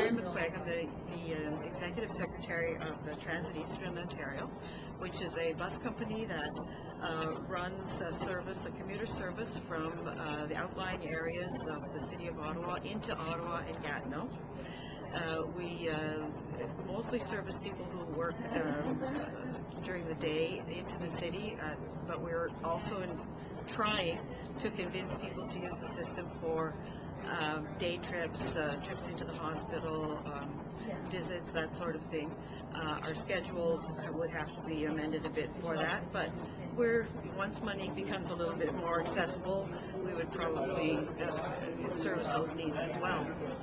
Mary McQuaig. I'm the Executive Secretary of the Transit Eastern Ontario, which is a bus company that runs a commuter service from the outlying areas of the city of Ottawa into Ottawa and Gatineau. We mostly service people who work during the day into the city, but we're also trying to convince people to use the system for day trips, trips into the hospital, visits, that sort of thing. Our schedules would have to be amended a bit for that, but once money becomes a little bit more accessible, we would probably service those needs as well.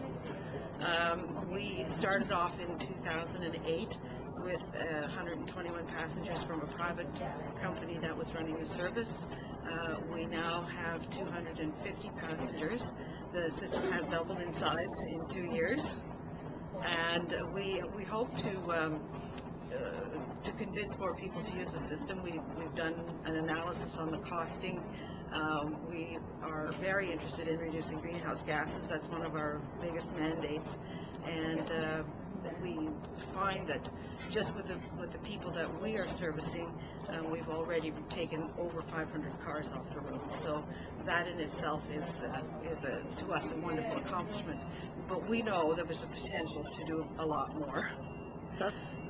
We started off in 2008 with 121 passengers from a private company that was running the service. We now have 250 passengers. The system has doubled in size in 2 years, and we hope to convince more people to use the system. We've done an analysis on the costing. We are very interested in reducing greenhouse gases. That's one of our biggest mandates, and we find that just with the people that we are servicing, we've already taken over 500 cars off the road. So that in itself is to us a wonderful accomplishment. But we know there was a potential to do a lot more.